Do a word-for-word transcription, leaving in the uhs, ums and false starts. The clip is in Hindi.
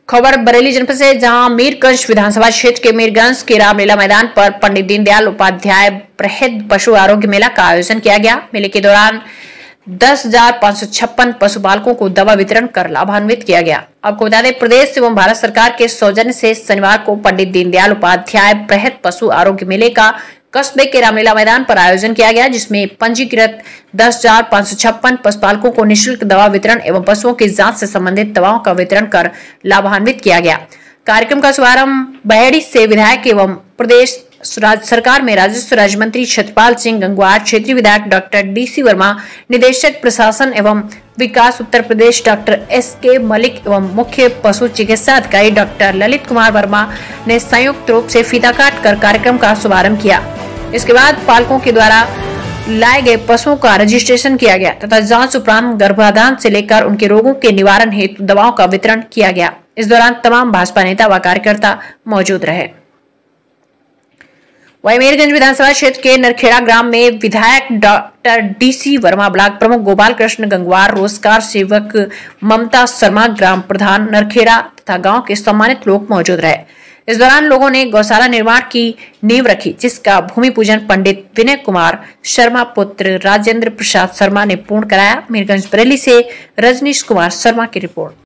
खबर बरेली जनपद से, जहां मीरगंज विधानसभा क्षेत्र के मीरगंज के रामलीला मैदान पर पंडित दीनदयाल उपाध्याय बृहद पशु आरोग्य मेला का आयोजन किया गया। मेले के दौरान दस हजार पाँच सौ छप्पन पशुपालकों को दवा वितरण कर लाभान्वित किया गया। आपको बता दें, प्रदेश एवं भारत सरकार के सौजन्य से शनिवार को पंडित दीनदयाल उपाध्याय बृहद पशु आरोग्य मेले का कस्बे के रामलीला मैदान पर आयोजन किया गया, जिसमें पंजीकृत दस हजार पाँच सौ छप्पन पशुपालकों को निःशुल्क दवा वितरण एवं पशुओं की जांच से संबंधित दवाओं का वितरण कर लाभान्वित किया गया। कार्यक्रम का शुभारंभ बहेड़ी से विधायक एवं प्रदेश सरकार में राजस्व राज्य मंत्री छत्रपाल सिंह गंगवार, क्षेत्रीय विधायक डॉक्टर डी सी वर्मा, निदेशक प्रशासन एवं विकास उत्तर प्रदेश डॉक्टर एस के मलिक एवं मुख्य पशु चिकित्सा अधिकारी डॉक्टर ललित कुमार वर्मा ने संयुक्त रूप से फीता काट कर कार्यक्रम का शुभारंभ किया। इसके बाद पालकों के द्वारा लाए गए पशुओं का रजिस्ट्रेशन किया गया तथा जांच उपरांत गर्भाधान से लेकर उनके रोगों के निवारण हेतु दवाओं का वितरण किया गया। इस दौरान तमाम भाजपा नेता व कार्यकर्ता मौजूद रहे। वहीं मीरगंज विधानसभा क्षेत्र के नरखेड़ा ग्राम में विधायक doctor D C Verma, block प्रमुख गोपाल कृष्ण गंगवार, रोजगार सेवक ममता शर्मा, ग्राम प्रधान नरखेड़ा तथा गांव के सम्मानित लोग मौजूद रहे। इस दौरान लोगों ने गौशाला निर्माण की नींव रखी, जिसका भूमि पूजन पंडित विनय कुमार शर्मा पुत्र राजेंद्र प्रसाद शर्मा ने पूर्ण कराया। मीरगंज बरेली से रजनीश कुमार शर्मा की रिपोर्ट।